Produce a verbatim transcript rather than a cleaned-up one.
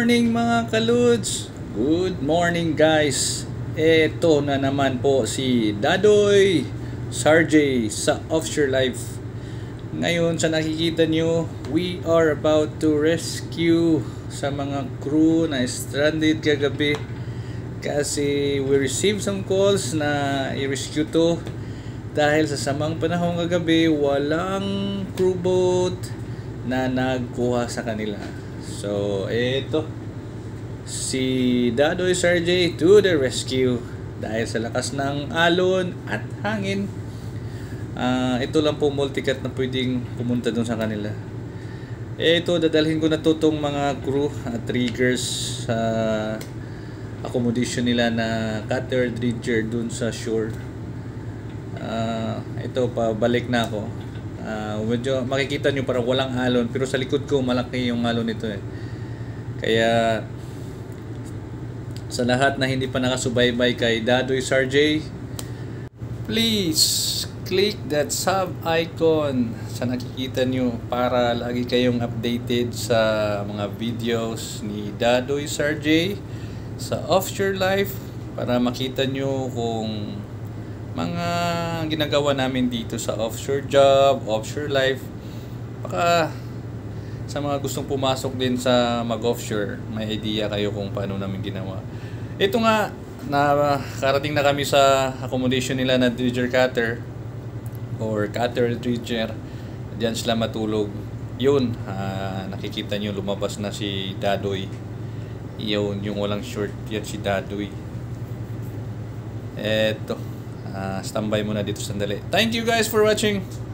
morning mga kaludes! Good morning guys! Eto na naman po si Dadoy Sarjay sa Offshore Life. Ngayon sa nakikita nyo, we are about to rescue sa mga crew na stranded kagabi. Kasi we received some calls na i-rescue to. Dahil sa samang panahon kagabi, walang crew boat na nagkuha sa kanila. So, eto si Dadoy Sarjay to the rescue. Dahil sa lakas ng alon at hangin, uh, ito lang po multicat na pwedeng pumunta dun sa kanila. Eto, dadalhin ko na to tong mga crew at riggers sa accommodation nila na cutter dredger dun sa shore. Uh, ito, pabalik na ako. Uh, medyo makikita nyo parang walang alon, pero sa likod ko malaki yung alon nito eh. Kaya sa lahat na hindi pa nakasubaybay kay Dadoy Sarjay, please click that sub icon sa nakikita nyo para lagi kayong updated sa mga videos ni Dadoy Sarjay sa Offshore Life, para makita nyo kung mga ginagawa namin dito sa offshore job, offshore life. Baka sa mga gustong pumasok din sa mag-offshore, may idea kayo kung paano namin ginawa. Ito nga, na karating na kami sa accommodation nila na dredger cutter or cutter dredger. Diyan sila matulog. Yun, uh, nakikita nyo lumabas na si Dadoy. Yun, yung walang short, yan si Dadoy. Eto. Uh, standby muna dito sandali. Thank you guys for watching.